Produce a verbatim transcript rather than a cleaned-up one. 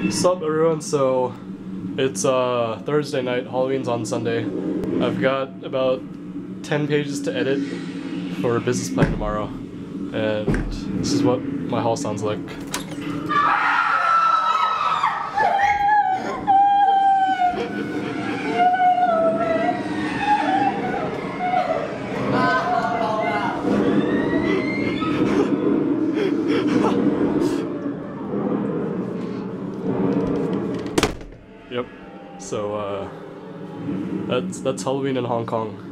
Sup everyone, so it's uh, Thursday night, Halloween's on Sunday. I've got about ten pages to edit for a business plan tomorrow, and this is what my hall sounds like. Yep. So uh, that's that's Halloween in Hong Kong.